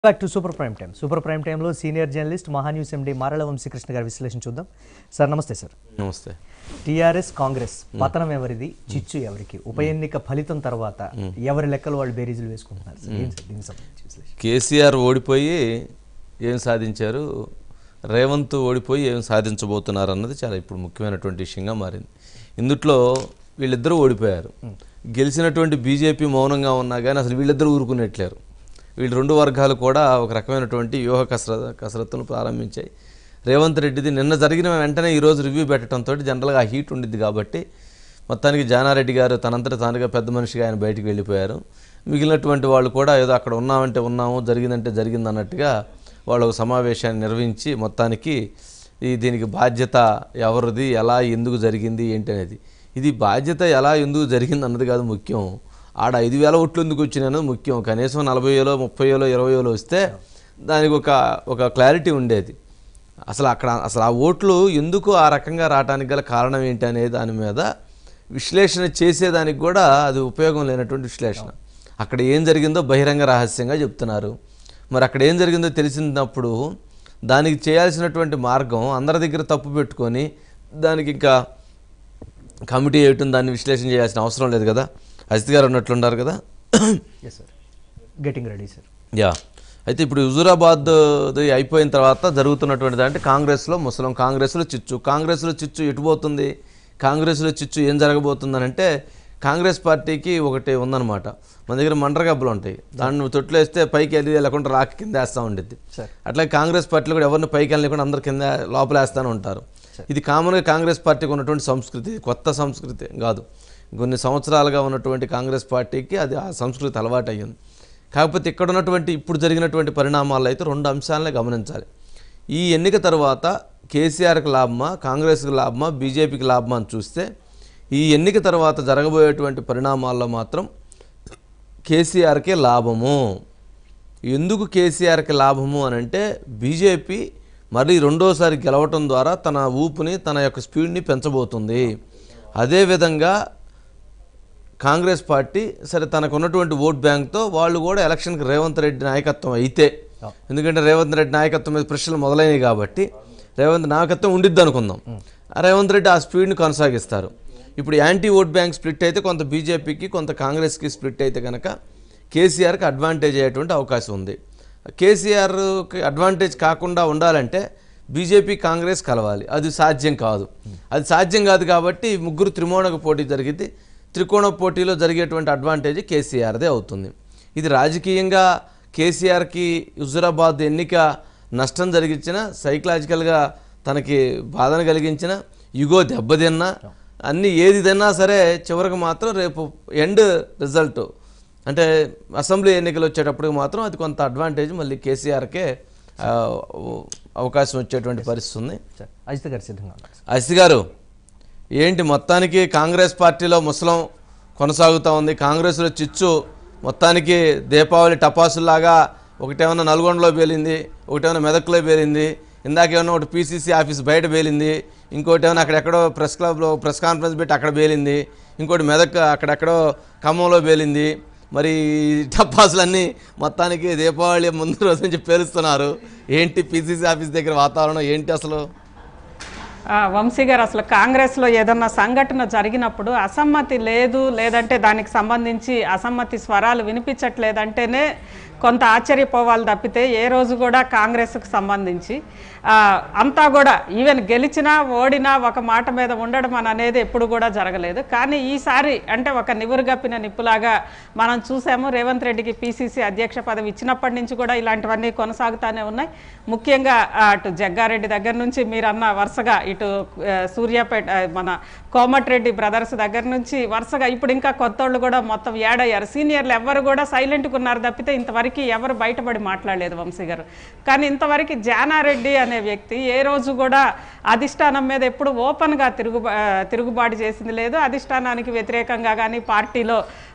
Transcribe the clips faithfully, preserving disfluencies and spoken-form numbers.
Back to super prime time super prime టైంలో senior journalist Mahaa News MD Marella Vamsikrishna గారి విశ్లేషణ చూద్దాం. సార్ నమస్తే. సార్ నమస్తే. టీఆర్ఎస్ కాంగ్రెస్ పతనం ఎవరిది, చిచ్చు ఎవరికి? ఉప ఎన్నిక ఫలితం తర్వాత ఎవరి లెక్కలు వాళ్ళు బేరీజులు వేసుకుంటున్నారు? కేసీఆర్ ఓడిపోయి ఏం సాధించారు, రేవంత్ ఓడిపోయి ఏం సాధించబోతున్నారు అన్నది చాలా ఇప్పుడు ముఖ్యమైనటువంటి విషయంగా మారింది. ఇందుట్లో వీళ్ళిద్దరూ ఓడిపోయారు. గెలిచినటువంటి బీజేపీ మౌనంగా ఉన్నా కానీ అసలు వీళ్ళిద్దరూ ఊరుకునేట్లేరు. వీళ్ళు రెండు వర్గాలు కూడా ఒక రకమైనటువంటి వ్యూహ కసరత్ కసరత్తును ప్రారంభించాయి. రేవంత్ రెడ్డిది నిన్న జరిగిన వెంటనే ఈరోజు రివ్యూ పెట్టడంతో జనరల్గా ఆ హీట్ ఉండిద్ది కాబట్టి మొత్తానికి జానారెడ్డి గారు తనంతట తానుగా పెద్ద మనిషిగా ఆయన బయటికి వెళ్ళిపోయారు. మిగిలినటువంటి వాళ్ళు కూడా ఏదో అక్కడ ఉన్నామంటే ఉన్నాము, జరిగిందంటే జరిగింది అన్నట్టుగా వాళ్ళు ఒక సమావేశాన్ని నిర్వహించి మొత్తానికి ఈ దీనికి బాధ్యత ఎవరిది, ఎలా ఎందుకు జరిగింది ఏంటి అనేది, ఇది బాధ్యత ఎలా ఎందుకు జరిగింది అన్నది కాదు ముఖ్యం, ఆడ ఐదు వేల ఓట్లు ఎందుకు వచ్చినాయో ముఖ్యం. కనీసం నలభై వేలో ముప్పై వేలో ఇరవై వేలో వస్తే దానికి ఒక ఒక క్లారిటీ ఉండేది. అసలు అక్కడ అసలు ఆ ఓట్లు ఎందుకు ఆ రకంగా రావడానికి గల కారణం ఏంటి అనే దాని మీద విశ్లేషణ చేసేదానికి కూడా అది ఉపయోగం లేనటువంటి విశ్లేషణ. అక్కడ ఏం జరిగిందో బహిరంగ రహస్యంగా చెప్తున్నారు. మరి అక్కడ ఏం జరిగిందో తెలిసినప్పుడు దానికి చేయాల్సినటువంటి మార్గం అందరి దగ్గర తప్పు పెట్టుకొని దానికి ఇంకా కమిటీ వేయటం, దాన్ని విశ్లేషణ చేయాల్సిన అవసరం లేదు కదా. అజిత్ గారు ఉన్నట్లున్నారు కదా. Getting ready sir. యా, అయితే ఇప్పుడు హుజూరాబాద్ అయిపోయిన తర్వాత జరుగుతున్నటువంటిది అంటే కాంగ్రెస్లో ముసలం, కాంగ్రెస్లో చిచ్చు. కాంగ్రెస్లో చిచ్చు ఎటుపోతుంది, కాంగ్రెస్లో చిచ్చు ఏం జరగబోతుందని అంటే కాంగ్రెస్ పార్టీకి ఒకటి ఉందన్నమాట, మన దగ్గర మండ్రగబ్బలు ఉంటాయి, దాన్ని తొట్లు వేస్తే పైకి వెళ్ళి లేకుండా రాకి కింద వేస్తూ ఉండిద్ది. అట్లా కాంగ్రెస్ పార్టీలో కూడా ఎవరిని పైకి వెళ్ళకుండా అందరు కింద లోపల వేస్తూనే ఉంటారు. ఇది కామన్గా కాంగ్రెస్ పార్టీకి ఉన్నటువంటి సంస్కృతి, కొత్త సంస్కృతి కాదు. కొన్ని సంవత్సరాలుగా ఉన్నటువంటి కాంగ్రెస్ పార్టీకి అది ఆ సంస్కృతి అలవాటు అయ్యింది. కాకపోతే ఇక్కడ ఉన్నటువంటి ఇప్పుడు జరిగినటువంటి పరిణామాల్లో అయితే రెండు అంశాలనే గమనించాలి. ఈ ఎన్నిక తర్వాత కేసీఆర్కి లాభమా, కాంగ్రెస్కి లాభమా, బీజేపీకి లాభమా అని చూస్తే ఈ ఎన్నిక తర్వాత జరగబోయేటువంటి పరిణామాల్లో మాత్రం కేసీఆర్కే లాభము. ఎందుకు కేసీఆర్కి లాభము అని అంటే బీజేపీ మళ్ళీ రెండోసారి గెలవటం ద్వారా తన ఊపుని, తన యొక్క స్పీడ్ని పెంచబోతుంది. అదేవిధంగా కాంగ్రెస్ పార్టీ సరే తనకు ఉన్నటువంటి ఓట్ బ్యాంక్తో వాళ్ళు కూడా ఎలక్షన్కి రేవంత్ రెడ్డి నాయకత్వం అయితే, ఎందుకంటే రేవంత్ రెడ్డి నాయకత్వం మీద ప్రశ్నలు మొదలైనవి కాబట్టి రేవంత్ నాయకత్వం ఉండిద్ది అనుకుందాం. రేవంత్ రెడ్డి ఆ స్పీడ్ని కొనసాగిస్తారు. ఇప్పుడు యాంటీ ఓట్ బ్యాంక్ స్ప్లిట్ అయితే కొంత బీజేపీకి కొంత కాంగ్రెస్కి స్ప్లిట్ అయితే కనుక కేసీఆర్కి అడ్వాంటేజ్ అయ్యేటువంటి అవకాశం ఉంది. కేసీఆర్కి అడ్వాంటేజ్ కాకుండా ఉండాలంటే బీజేపీ కాంగ్రెస్ కలవాలి, అది సాధ్యం కాదు. అది సాధ్యం కాదు కాబట్టి ముగ్గురు త్రికోణకు పోటీ జరిగింది. త్రికోణ పోటీలో జరిగేటువంటి అడ్వాంటేజ్ కేసీఆర్దే అవుతుంది. ఇది రాజకీయంగా కేసీఆర్కి హుజూరాబాద్ ఎన్నిక నష్టం జరిగించిన, సైకలాజికల్గా తనకి బాధను కలిగించిన, ఇగో దెబ్బతిన్నా అన్నీ ఏది తిన్నా సరే చివరికి మాత్రం రేపు ఎండ్ రిజల్ట్ అంటే అసెంబ్లీ ఎన్నికలు వచ్చేటప్పటికి మాత్రం అది కొంత అడ్వాంటేజ్ మళ్ళీ కేసీఆర్కే అవకాశం వచ్చేటువంటి పరిస్థితి ఉంది. అజిత్ గారు సిద్ధంగా. అజిత్ గారు ఏంటి మొత్తానికి కాంగ్రెస్ పార్టీలో ముసలం కొనసాగుతూ ఉంది, కాంగ్రెస్లో చిచ్చు మొత్తానికి దీపావళి టపాసుల్లాగా ఒకటేమన్నా నల్గొండలో పేలింది, ఒకటేమన్నా మెదక్లో పేలింది, ఇందాకేమన్నా ఒకటి పీసీసీ ఆఫీస్ బయట పేలింది, ఇంకోటి ఏమన్నా అక్కడెక్కడో ప్రెస్ క్లబ్లో ప్రెస్ కాన్ఫరెన్స్ పెట్టి అక్కడ పేలింది, ఇంకోటి మెదక్ అక్కడెక్కడో ఖమ్మంలో పేలింది. మరి టపాసులన్నీ మొత్తానికి దీపావళి ముందు రోజు నుంచి పేలుస్తున్నారు. ఏంటి పీసీసీ ఆఫీస్ దగ్గర వాతావరణం ఏంటి అసలు? వంశీ గారు, అసలు కాంగ్రెస్లో ఏదన్నా సంఘటన జరిగినప్పుడు అసమ్మతి లేదు, లేదంటే దానికి సంబంధించి అసమ్మతి స్వరాలు వినిపించట్లేదంటేనే కొంత ఆశ్చర్యపోవాలి తప్పితే ఏ రోజు కూడా కాంగ్రెస్కు సంబంధించి అంతా కూడా ఈవెన్ గెలిచినా ఓడినా ఒక మాట మీద ఉండడం అని అనేది ఎప్పుడు కూడా జరగలేదు. కానీ ఈసారి అంటే ఒక నివురుగప్పిన నిప్పులాగా మనం చూసాము. రేవంత్ రెడ్డికి పీసీసీ అధ్యక్ష పదవి ఇచ్చినప్పటి నుంచి కూడా ఇలాంటివన్నీ కొనసాగుతూనే ఉన్నాయి. ముఖ్యంగా అటు జగ్గారెడ్డి దగ్గర నుంచి మీరన్న వరుసగా ఇటు సూర్యాపేట మన కోమటిరెడ్డి బ్రదర్స్ దగ్గర నుంచి వరుసగా ఇప్పుడు ఇంకా కొత్తోళ్ళు కూడా మొత్తం ఏడయ్యారు. సీనియర్లు ఎవరు కూడా సైలెంట్గా ఉన్నారు తప్పితే ఇంతవరకు ఎవరు బయటపడి మాట్లాడలేదు వంశీ గారు. కానీ ఇంతవరకు జానారెడ్డి అనే వ్యక్తి ఏ రోజు కూడా అధిష్టానం మీద ఎప్పుడు ఓపెన్గా తిరుగు తిరుగుబాటు చేసింది లేదు. అధిష్టానానికి వ్యతిరేకంగా కానీ పార్టీలో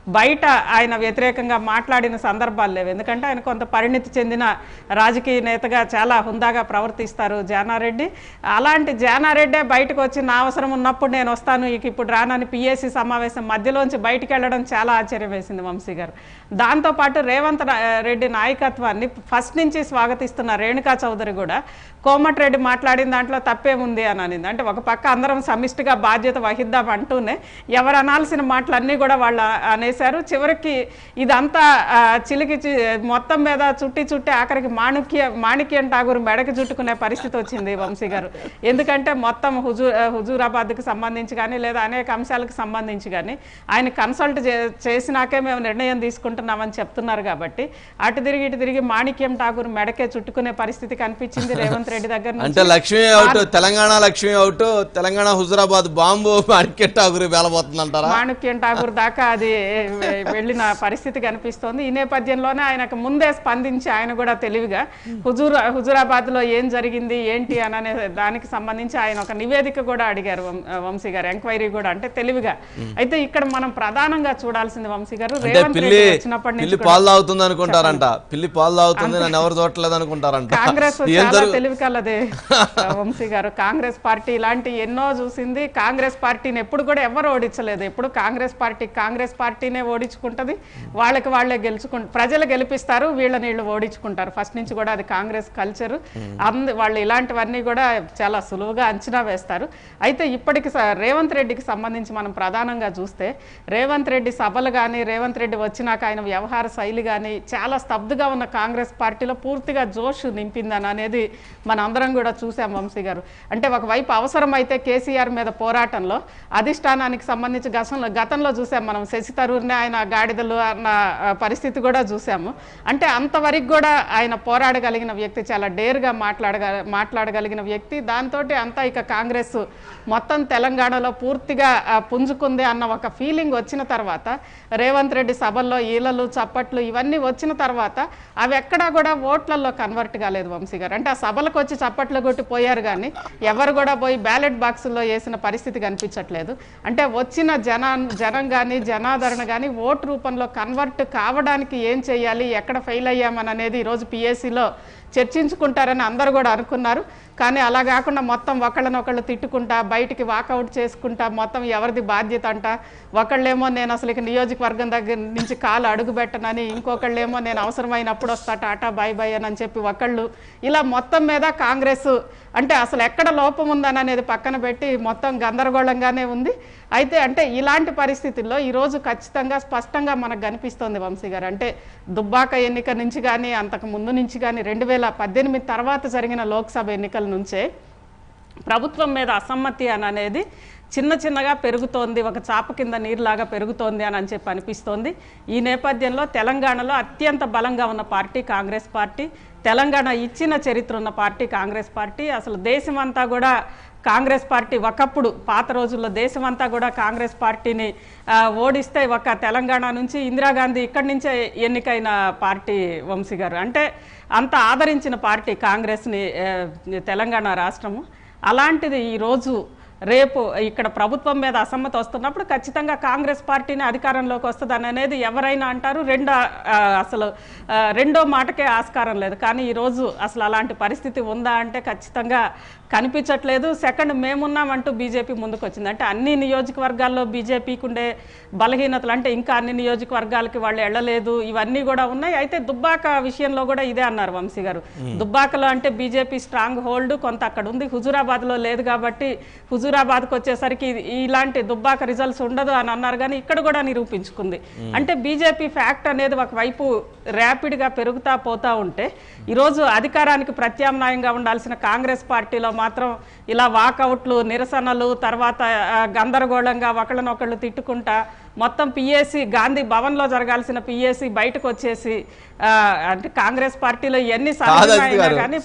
బయట ఆయన వ్యతిరేకంగా మాట్లాడిన సందర్భాలు లేవు. ఎందుకంటే ఆయన కొంత పరిణితి చెందిన రాజకీయ నేతగా చాలా హుందాగా ప్రవర్తిస్తారు జానారెడ్డి. అలాంటి జానారెడ్డే బయటకు వచ్చి నా అవసరం ఉన్నప్పుడు నేను వస్తాను, ఇక ఇప్పుడు రానని పిఎస్సి సమావేశం మధ్యలోంచి బయటికి వెళ్ళడం చాలా ఆశ్చర్యం వేసింది వంశీ గారు. దాంతోపాటు రేవంత్ రెడ్డి నాయకత్వాన్ని ఫస్ట్ నుంచి స్వాగతిస్తున్న రేణుకా చౌదరి కూడా కోమటిరెడ్డి మాట్లాడిన దాంట్లో తప్పేముంది అని అనింది. అంటే ఒక పక్క అందరం సమిష్టిగా బాధ్యత వహిద్దాం అంటూనే ఎవరు అనాల్సిన మాటలన్నీ కూడా వాళ్ళు అనేశారు. చివరికి ఇదంతా చిలికి మొత్తం మీద చుట్టి చుట్టి ఆఖరికి మాణిక్య మాణిక్యం ఠాగూర్ మెడకి చుట్టుకునే పరిస్థితి వచ్చింది వంశీ గారు. ఎందుకంటే మొత్తం హుజూ హుజూరాబాద్కి సంబంధించి కానీ లేదా అనేక అంశాలకు సంబంధించి కానీ ఆయన కన్సల్ట్ చేసినాకే మేము నిర్ణయం తీసుకుంటున్నామని చెప్తున్నారు. కాబట్టి అటు తిరిగి ఇటు తిరిగి మాణిక్యం ఠాగూర్ మెడకే చుట్టుకునే పరిస్థితి కనిపించింది రేవంత్ రెడ్డి దగ్గర. అంటే Lakshmi out, Telangana Lakshmi out, Telangana Huzurabad bomb Manickam Tagore వేలబోతుంది అంటారా? మాణిక్యం ఠాగూర్ దాకా అది వెళ్ళిన పరిస్థితి కనిపిస్తోంది. ఈ నేపథ్యంలోనే ఆయనకు ముందే స్పందించి ఆయన కూడా తెలివిగా హుజూర్ హుజూరాబాద్ లో ఏం జరిగింది ఏంటి అనే దానికి సంబంధించి ఆయన ఒక నివేదిక కూడా అడిగారు వంశీ గారు, ఎంక్వైరీ కూడా. అంటే తెలివిగా. అయితే ఇక్కడ మనం ప్రధానంగా చూడాల్సింది వంశీ గారు, రేవంత్ రెడ్డి వచ్చినప్పటి నుంచి పాలు తాగుతుంది అనుకుంటారంట, పిల్లి పాలు తాగుతుంది నన్ను ఎవరు చూడట్లేదు అనుకుంటారంట. కాంగ్రెస్ చాలా తెలివి కలదే వంశీ గారు. కాంగ్రెస్ పార్టీ ఇలాంటి ఎన్నో చూసింది. కాంగ్రెస్ పార్టీని ఎప్పుడు కూడా ఎవరు ఓడించలేదు. ఎప్పుడు కాంగ్రెస్ పార్టీ కాంగ్రెస్ పార్టీనే ఓడించుకుంటది, వాళ్ళకి వాళ్ళే గెలుచుకుంటారు, ప్రజలు గెలిపిస్తారు, వీళ్ళని వీళ్ళు ఓడించుకుంటారు. ఫస్ట్ నుంచి కూడా అది కాంగ్రెస్ కల్చర్. అందు వాళ్ళు ఇలాంటివన్నీ కూడా చాలా సులువుగా అంచనా వేస్తారు. అయితే ఇప్పటికి రేవంత్ రెడ్డికి సంబంధించి మనం ప్రధానంగా చూస్తే రేవంత్ రెడ్డి సభలు కానీ రేవంత్ రెడ్డి వచ్చినాక ఆయన వ్యవహార శైలి కానీ చాలా స్తబ్దుగా ఉన్న కాంగ్రెస్ పార్టీలో పూర్తిగా జోష్ నింపిందని అనేది మన అందరం కూడా చూసాం వంశీ గారు. అంటే ఒకవైపు అవసరమైతే కేసీఆర్ మీద పోరాటంలో అధిష్టానానికి సంబంధించి గతంలో గతంలో చూసాం మనం, శశి తరూర్నే ఆయన గాడిదలు అన్న పరిస్థితి కూడా చూసాము. అంటే అంతవరకు కూడా ఆయన పోరాడగలిగిన వ్యక్తి, చాలా డేర్గా మాట్లాడగ మాట్లాడగలిగిన వ్యక్తి. దాంతో అంతా ఇక కాంగ్రెస్ మొత్తం తెలంగాణలో పూర్తిగా పుంజుకుంది అన్న ఒక ఫీలింగ్ వచ్చిన తర్వాత రేవంత్ రెడ్డి సభల్లో ఈలలు చప్పట్లు ఇవన్నీ వచ్చిన తర్వాత అవి ఎక్కడా కూడా ఓట్లలో కన్వర్ట్ కాలేదు వంశీ గారు. అంటే ఆ సభలకు వచ్చి చప్పట్లు కొట్టి పోయారు కానీ ఎవరు కూడా పోయి బ్యాలెట్ బాక్సుల్లో వేసిన పరిస్థితి కనిపించట్లేదు. అంటే వచ్చిన జనా జనం కానీ జనాదరణ కానీ ఓటు రూపంలో కన్వర్ట్ కావడానికి ఏం చేయాలి, ఎక్కడ ఫెయిల్ అయ్యామని అనేది ఈరోజు పిఎస్సిలో చర్చించుకుంటారని అందరూ కూడా అనుకున్నారు. కానీ అలా కాకుండా మొత్తం ఒకళ్ళనొకళ్ళు తిట్టుకుంటా బయటికి వాకౌట్ చేసుకుంటా మొత్తం ఎవరిది బాధ్యత అంట. ఒకళ్ళేమో నేను అసలు ఇక నియోజకవర్గం దగ్గర నుంచి కాలు అడుగు పెట్టనని, ఇంకొకళ్ళేమో నేను అవసరమైనప్పుడు వస్తా టాటా బాయ్ బాయ్ అని చెప్పి ఒకళ్ళు, ఇలా మొత్తం మీద కాంగ్రెస్ అంటే అసలు ఎక్కడ లోపం ఉందని అనేది పక్కన పెట్టి మొత్తం గందరగోళంగానే ఉంది. అయితే అంటే ఇలాంటి పరిస్థితుల్లో ఈరోజు ఖచ్చితంగా స్పష్టంగా మనకు కనిపిస్తోంది వంశీ గారు. అంటే దుబ్బాక ఎన్నిక నుంచి కానీ అంతకు ముందు నుంచి కానీ రెండు వేల పద్దెనిమిది తర్వాత జరిగిన లోక్సభ ఎన్నికల నుంచే ప్రభుత్వం మీద అసమ్మతి అని అనేది చిన్న చిన్నగా పెరుగుతోంది, ఒక చాప కింద నీరులాగా పెరుగుతోంది అని అని చెప్పి అనిపిస్తోంది. ఈ నేపథ్యంలో తెలంగాణలో అత్యంత బలంగా ఉన్న పార్టీ కాంగ్రెస్ పార్టీ, తెలంగాణ ఇచ్చిన చరిత్ర ఉన్న పార్టీ కాంగ్రెస్ పార్టీ. అసలు దేశమంతా కూడా కాంగ్రెస్ పార్టీ ఒకప్పుడు పాత రోజుల్లో దేశమంతా కూడా కాంగ్రెస్ పార్టీని ఓడిస్తే ఒక తెలంగాణ నుంచి ఇందిరాగాంధీ ఇక్కడి నుంచే ఎన్నికైన పార్టీ వంశీ గారు. అంటే అంత ఆదరించిన పార్టీ కాంగ్రెస్ని తెలంగాణ రాష్ట్రము. అలాంటిది ఈరోజు రేపు ఇక్కడ ప్రభుత్వం మీద అసమ్మతి వస్తున్నప్పుడు ఖచ్చితంగా కాంగ్రెస్ పార్టీని అధికారంలోకి వస్తుందని అనేది ఎవరైనా అంటారు. రెండో అసలు రెండో మాటకే ఆస్కారం లేదు. కానీ ఈరోజు అసలు అలాంటి పరిస్థితి ఉందా అంటే ఖచ్చితంగా కనిపించట్లేదు. సెకండ్ మేమున్నామంటూ బీజేపీ ముందుకు వచ్చింది. అంటే అన్ని నియోజకవర్గాల్లో బీజేపీకి ఉండే బలహీనతలు, అంటే ఇంకా అన్ని నియోజకవర్గాలకి వాళ్ళు వెళ్ళలేదు, ఇవన్నీ కూడా ఉన్నాయి. అయితే దుబ్బాక విషయంలో కూడా ఇదే అన్నారు వంశీ గారు. దుబ్బాకలో అంటే బీజేపీ స్ట్రాంగ్ హోల్డ్ కొంత అక్కడ ఉంది, హుజూరాబాద్లో లేదు. కాబట్టి హుజూరాబాద్కి వచ్చేసరికి ఇలాంటి దుబ్బాక రిజల్ట్స్ ఉండదు అని అన్నారు. కానీ ఇక్కడ కూడా నిరూపించుకుంది. అంటే బీజేపీ ఫ్యాక్ట్ అనేది ఒకవైపు ర్యాపిడ్గా పెరుగుతా పోతా ఉంటే ఈరోజు అధికారానికి ప్రత్యామ్నాయంగా ఉండాల్సిన కాంగ్రెస్ పార్టీలో మాత్రం ఇలా వాకౌట్లు, నిరసనలు, తర్వాత గందరగోళంగా ఒకళ్ళనొకళ్ళు తిట్టుకుంటా మొత్తం పిఎస్సి గాంధీ భవన్లో జరగాల్సిన పిఎస్సి బయటకు వచ్చేసి అంటే కాంగ్రెస్ పార్టీలో ఎన్ని కానీ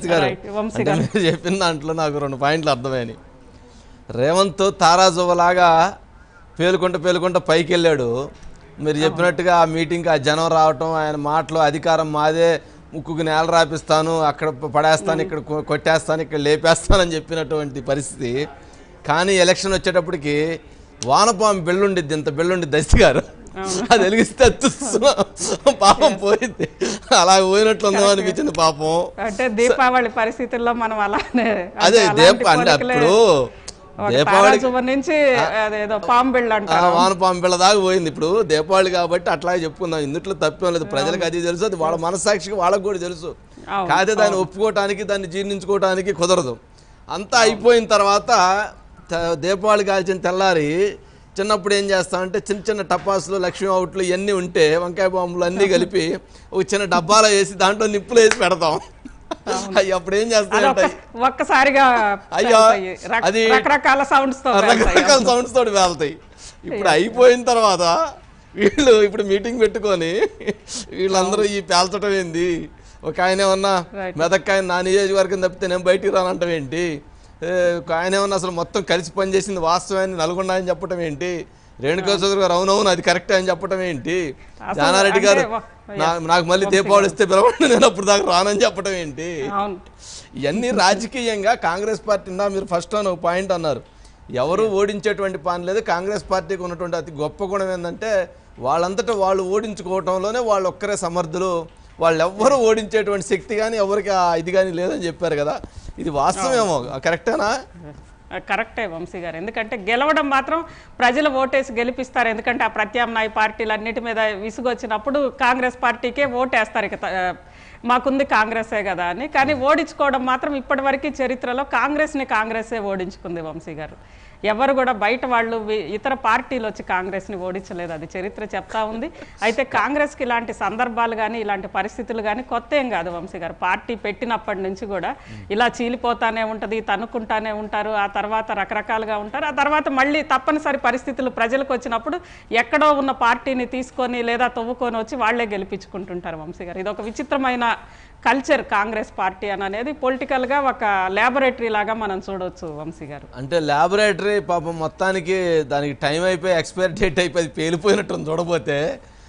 చెప్పిన దాంట్లో నాకు రెండు పాయింట్లు అర్థమైనాయి. రేవంత్ తారాజువలాగా పేలుకుంటూ పేలుకుంటూ పైకి వెళ్ళాడు. మీరు చెప్పినట్టుగా ఆ మీటింగ్కి ఆ జనం రావటం, ఆయన మాటలు అధికారం మాదే, ముక్కుకు నేల రాపిస్తాను, అక్కడ పడేస్తాను, ఇక్కడ కొట్టేస్తాను, ఇక్కడ లేపేస్తానని చెప్పినటువంటి పరిస్థితి. కానీ ఎలక్షన్ వచ్చేటప్పటికి వానపాము బెల్లుండిద్ది, ఇంత బెల్లుండి దశ గారు అది వెలిగిస్తే తుస్సున పాపం పోయింది. అలా పోయినట్లు ఉందో అనిపించింది పాపం. అంటే దీపావళి పరిస్థితుల్లో మనం అలానే అదే దీప అంటే అప్పుడు దీపావళి నుంచి అదేదో పాము బిళ్ళ అంటారు, వాన పాము బిళ్ళ దాకా పోయింది. ఇప్పుడు దీపావళి కాబట్టి అట్లాగే చెప్పుకుందాం, ఇందుట్లో తప్పేం లేదు. ప్రజలకు అది తెలుసు, అది వాళ్ళ మనస్సాక్షికి వాళ్ళకు కూడా తెలుసు. కాకపోతే దాన్ని ఒప్పుకోవటానికి దాన్ని జీర్ణించుకోవటానికి కుదరదు. అంతా అయిపోయిన తర్వాత దీపావళి కాల్చిన తెల్లారి చిన్నప్పుడు ఏం చేస్తామంటే చిన్న చిన్న టపాసులు, లక్ష్మీ అవుట్లు ఇవన్నీ ఉంటే వంకాయ బాంబులు అన్నీ కలిపి ఒక చిన్న డబ్బాలో వేసి దాంట్లో నిప్పులు వేసి పెడతాం. అయ్యి అప్పుడు ఏం చేస్తాయంటే ఒక్కసారిగా అయ్యో అది రకరకాల సౌండ్స్ రకరకాల సౌండ్స్ తోటి వెళ్తాయి. ఇప్పుడు అయిపోయిన తర్వాత వీళ్ళు ఇప్పుడు మీటింగ్ పెట్టుకొని వీళ్ళందరూ ఈ పేల్చడం ఏంది, ఒక ఆయన ఏమన్నా మెదక్ ఆయన నా నియోజకవర్గం తప్పితే నేను బయటికి రానంటాం ఏంటి, ఒక ఆయన ఏమన్నా అసలు మొత్తం కలిసి పనిచేసింది వాస్తవాన్ని నల్గొండ అని చెప్పటం ఏంటి, రేణుకా చౌదరి గారు అవునవును అది కరెక్టే అని చెప్పటం ఏంటి, జానారెడ్డి గారు నాకు మళ్ళీ దీపావళి ఇస్తే పిలవండి నేను అప్పుడు దాకా రానని చెప్పటం ఏంటి. ఇవన్నీ రాజకీయంగా కాంగ్రెస్ పార్టీ నా మీరు ఫస్ట్ అని ఒక పాయింట్ అన్నారు, ఎవరు ఓడించేటువంటి పని లేదు. కాంగ్రెస్ పార్టీకి ఉన్నటువంటి అతి గొప్ప గుణం ఏంటంటే వాళ్ళంతటా వాళ్ళు ఓడించుకోవటంలోనే వాళ్ళు ఒక్కరే సమర్థులు, వాళ్ళు ఎవ్వరూ ఓడించేటువంటి శక్తి కానీ ఎవరికి ఇది కానీ లేదని చెప్పారు కదా. ఇది వాస్తవమేమో, కరెక్టేనా? కరెక్టే వంశీ గారు, ఎందుకంటే గెలవడం మాత్రం ప్రజలు ఓటేసి గెలిపిస్తారు. ఎందుకంటే ఆ ప్రత్యామ్నాయ పార్టీలు అన్నిటి మీద విసుగొచ్చినప్పుడు కాంగ్రెస్ పార్టీకే ఓటేస్తారు, ఇక మాకుంది కాంగ్రెసే కదా అని. కానీ ఓడించుకోవడం మాత్రం ఇప్పటివరకు చరిత్రలో కాంగ్రెస్ని కాంగ్రెసే ఓడించుకుంది వంశీ గారు. ఎవరు కూడా బయట వాళ్ళు ఇతర పార్టీలు వచ్చి కాంగ్రెస్ని ఓడించలేదు, అది చరిత్ర చెప్తా ఉంది. అయితే కాంగ్రెస్కి ఇలాంటి సందర్భాలు కానీ ఇలాంటి పరిస్థితులు కానీ కొత్త ఏం కాదు వంశీ గారు. పార్టీ పెట్టినప్పటి నుంచి కూడా ఇలా చీలిపోతానే ఉంటుంది, తనుక్కుంటానే ఉంటారు, ఆ తర్వాత రకరకాలుగా ఉంటారు. ఆ తర్వాత మళ్ళీ తప్పనిసరి పరిస్థితులు ప్రజలకు వచ్చినప్పుడు ఎక్కడో ఉన్న పార్టీని తీసుకొని లేదా తవ్వుకొని వచ్చి వాళ్లే గెలిపించుకుంటుంటారు వంశీ గారు. ఇది ఒక విచిత్రమైన కల్చర్ కాంగ్రెస్ పార్టీ అని అనేది పొలిటికల్గా ఒక ల్యాబొరేటరీ లాగా మనం చూడవచ్చు వంశీ గారు. అంటే ల్యాబొరేటరీ పాపం మొత్తానికి దానికి టైం అయిపోయి ఎక్స్పైర్ డేట్ అయిపోయి పేలిపోయినట్టు చూడబోతే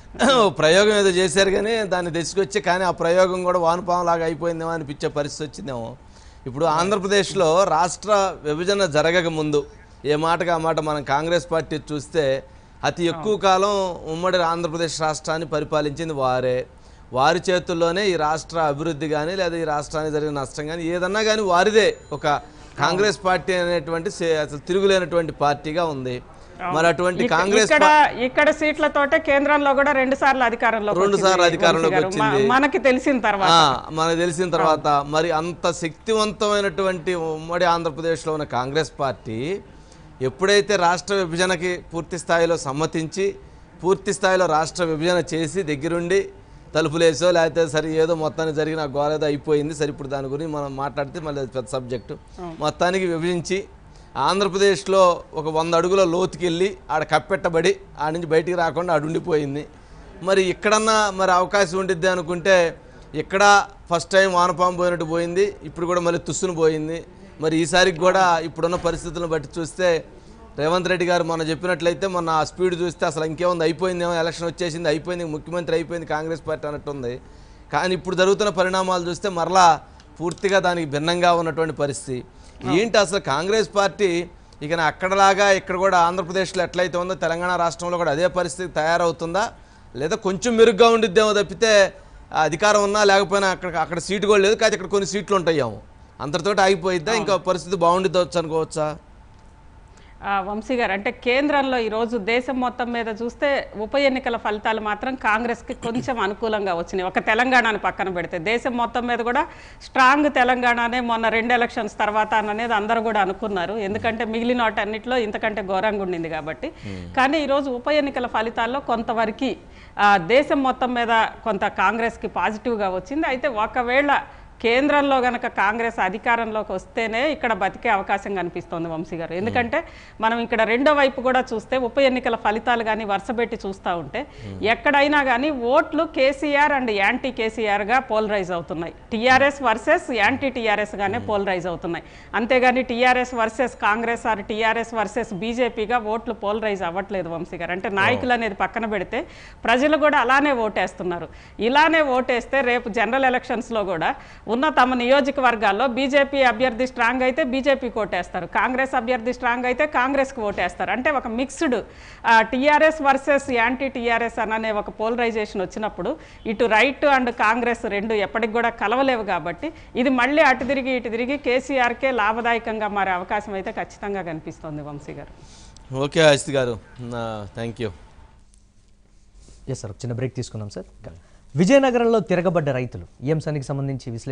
ప్రయోగం ఏదో చేశారు కానీ దాన్ని తెచ్చుకొచ్చి కానీ ఆ ప్రయోగం కూడా వానపాము లాగా అయిపోయిందేమో అనిపించే పరిస్థితి వచ్చిందేమో. ఇప్పుడు ఆంధ్రప్రదేశ్లో రాష్ట్ర విభజన జరగక ముందు ఏ మాటగా ఆ మాట మనం కాంగ్రెస్ పార్టీ చూస్తే అతి ఎక్కువ కాలం ఉమ్మడి ఆంధ్రప్రదేశ్ రాష్ట్రాన్ని పరిపాలించింది వారే. వారి చేతుల్లోనే ఈ రాష్ట్ర అభివృద్ధి కానీ లేదా ఈ రాష్ట్రానికి జరిగిన నష్టం కానీ ఏదన్నా కానీ వారిదే. ఒక కాంగ్రెస్ పార్టీ అనేటువంటి అసలు తిరుగులేనటువంటి పార్టీగా ఉంది. మరి అటువంటి కాంగ్రెస్ ఇక్కడ సీట్లతోటే కేంద్రంలో కూడా రెండు సార్లు అధికారంలో రెండు సార్లు అధికారంలోకి వచ్చింది మనకి తెలిసిన తర్వాత మనకు తెలిసిన తర్వాత మరి అంత శక్తివంతమైనటువంటి ఉమ్మడి ఆంధ్రప్రదేశ్లో ఉన్న కాంగ్రెస్ పార్టీ ఎప్పుడైతే రాష్ట్ర విభజనకి పూర్తి స్థాయిలో సమ్మతించి పూర్తి స్థాయిలో రాష్ట్ర విభజన చేసి దగ్గరుండి తలుపులేసో లేకపోతే సరే ఏదో మొత్తానికి జరిగిన గోలేదో అయిపోయింది, సరే ఇప్పుడు దాని గురించి మనం మాట్లాడితే మళ్ళీ పెద్ద సబ్జెక్టు. మొత్తానికి విభజించి ఆంధ్రప్రదేశ్లో ఒక వంద అడుగుల లోతుకి వెళ్ళి ఆడ కప్పెట్టబడి ఆడ నుంచి బయటికి రాకుండా ఆడ ఉండిపోయింది. మరి ఇక్కడన్నా మరి అవకాశం ఉండిద్ది అనుకుంటే ఇక్కడ ఫస్ట్ టైం వానపాము పోయినట్టు పోయింది, ఇప్పుడు కూడా మళ్ళీ తుస్సును పోయింది. మరి ఈసారికి కూడా ఇప్పుడున్న పరిస్థితులను బట్టి చూస్తే రేవంత్ రెడ్డి గారు మొన్న చెప్పినట్లయితే మొన్న ఆ స్పీడ్ చూస్తే అసలు ఇంకేముంది అయిపోయిందేమో, ఎలక్షన్ వచ్చేసింది అయిపోయింది, ముఖ్యమంత్రి అయిపోయింది కాంగ్రెస్ పార్టీ అన్నట్టుంది. కానీ ఇప్పుడు జరుగుతున్న పరిణామాలు చూస్తే మరలా పూర్తిగా దానికి భిన్నంగా ఉన్నటువంటి పరిస్థితి ఏంటి. అసలు కాంగ్రెస్ పార్టీ ఇక అక్కడలాగా ఇక్కడ కూడా ఆంధ్రప్రదేశ్లో ఎట్లయితే ఉందో తెలంగాణ రాష్ట్రంలో కూడా అదే పరిస్థితి తయారవుతుందా, లేదా కొంచెం మెరుగ్గా ఉండిద్దేమో తప్పితే అధికారం ఉన్నా లేకపోయినా అక్కడ అక్కడ సీటు కూడా లేదు, కానీ ఇక్కడ కొన్ని సీట్లు ఉంటాయేమో, అంతటితోటి ఆగిపోయిద్దా, ఇంకా పరిస్థితి బాగుండిద్దవచ్చు అనుకోవచ్చా? వంశీ గారు, అంటే కేంద్రంలో ఈరోజు దేశం మొత్తం మీద చూస్తే ఉప ఎన్నికల ఫలితాలు మాత్రం కాంగ్రెస్కి కొంచెం అనుకూలంగా వచ్చినాయి. ఒక తెలంగాణని పక్కన పెడితే దేశం మొత్తం మీద కూడా స్ట్రాంగ్ తెలంగాణనే మొన్న రెండు ఎలక్షన్స్ తర్వాత అనేది అందరూ కూడా అనుకున్నారు. ఎందుకంటే మిగిలిన వాటన్నిటిలో ఇంతకంటే ఘోరంగా ఉండింది కాబట్టి. కానీ ఈరోజు ఉప ఎన్నికల ఫలితాల్లో కొంతవరకు దేశం మొత్తం మీద కొంత కాంగ్రెస్కి పాజిటివ్గా వచ్చింది. అయితే ఒకవేళ కేంద్రంలో గనక కాంగ్రెస్ అధికారంలోకి వస్తేనే ఇక్కడ బతికే అవకాశం కనిపిస్తోంది వంశీ గారు. ఎందుకంటే మనం ఇక్కడ రెండో వైపు కూడా చూస్తే ఉప ఎన్నికల ఫలితాలు కానీ వరుసపెట్టి చూస్తూ ఉంటే ఎక్కడైనా కానీ ఓట్లు కేసీఆర్ అండ్ యాంటీ కేసీఆర్గా పోలరైజ్ అవుతున్నాయి. టీఆర్ఎస్ వర్సెస్ యాంటీ టీఆర్ఎస్గానే పోలరైజ్ అవుతున్నాయి. అంతేగాని TRS versus Congress or TRS versus బీజేపీగా ఓట్లు పోలరైజ్ అవ్వట్లేదు వంశీ గారు. అంటే నాయకులు అనేది పక్కన పెడితే ప్రజలు కూడా అలానే ఓటేస్తున్నారు. ఇలానే ఓటేస్తే రేపు జనరల్ ఎలక్షన్స్లో కూడా ఉన్న తమ నియోజకవర్గాల్లో బీజేపీ అభ్యర్థి స్ట్రాంగ్ అయితే బీజేపీ ఓటేస్తారు, కాంగ్రెస్ అభ్యర్థి స్ట్రాంగ్ అయితే కాంగ్రెస్కి ఓటేస్తారు. అంటే ఒక mixed TRS versus anti TRS అనే ఒక పోలరైజేషన్ వచ్చినప్పుడు ఇటు రైట్ అండ్ కాంగ్రెస్ రెండు ఎప్పటికి కూడా కలవలేవు. కాబట్టి ఇది మళ్ళీ అటు తిరిగి ఇటు తిరిగి కేసీఆర్కే లాభదాయకంగా మారే అవకాశం అయితే ఖచ్చితంగా కనిపిస్తోంది వంశీ గారు. ఓకే అజిత్ గారు, థ్యాంక్ యూ. ఎస్ సార్, చిన్న బ్రేక్ తీసుకుందాం సార్. విజయనగరంలో తిరగబడ్డ రైతులు ఈ అంశానికి సంబంధించి విశ్లేషణ